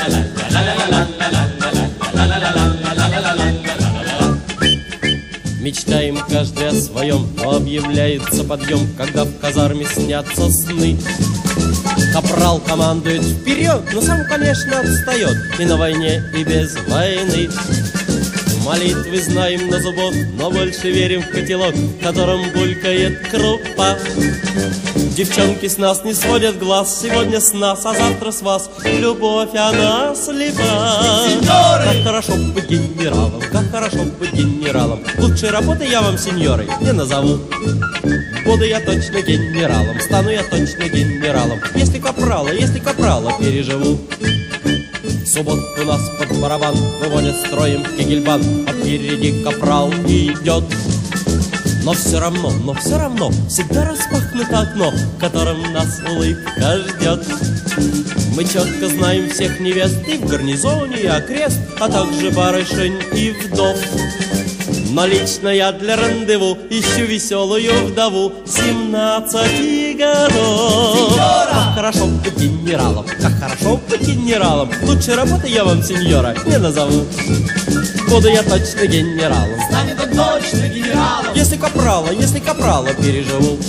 Мечтаем каждый о своем, но объявляется подъем, когда в казарме снятся сны. Капрал командует вперед, но сам, конечно, отстает и на войне, и без войны. Молитвы знаем на зубок, но больше верим в котелок, в котором булькает крупа. Девчонки с нас не сводят глаз, сегодня с нас, а завтра с вас. Любовь, она слепа. Как хорошо быть генералом, как хорошо быть генералом. Лучшей работы я вам, сеньоры, не назову. Буду я точно генералом, стану я точно генералом. Если капрала переживу. В субботу у нас под барабан выводят строем кегельбан, а впереди капрал идет. Но все равно, всегда распахнуто окно, в котором нас улыбка ждет. Мы четко знаем всех невест и в гарнизоне, и окрест, а также барышень и вдов. Но лично я для рандеву ищу веселую вдову 17 годов. Как хорошо быть генералом, как хорошо быть генералом. Лучшей работы я вам, сеньора, не назову. Буду я точно генералом, станет он точно генералом. если капрала переживу.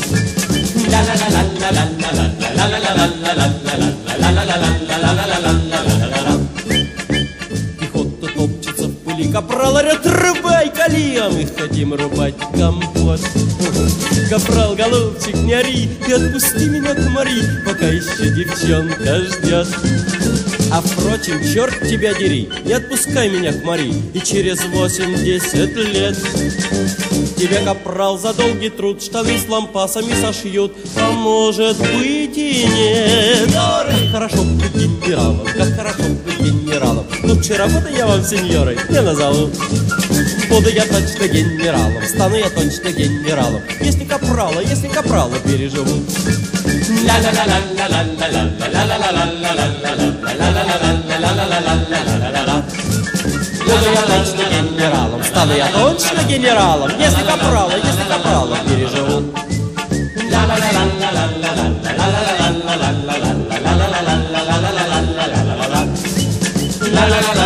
Пехота топчется в пыли, капрал орет: рубай калия, мы хотим рубать компот. Капрал, голубчик, не ори, и отпусти меня к Мари, пока еще девчонка ждет. А впрочем, черт тебя дери, не отпускай меня к Мари, и через 80 лет тебе, капрал, за долгий труд штаны с лампасами сошьют, а может быть и нет. Как хорошо быть генералом, как хорошо быть генералом. Лучшей работы я вам, сеньоры, не назову. Буду я точно генералом, стану я точно генералом, если капрала переживу. Буду я точно генералом, стану я точно генералом, если капрала переживу. La la la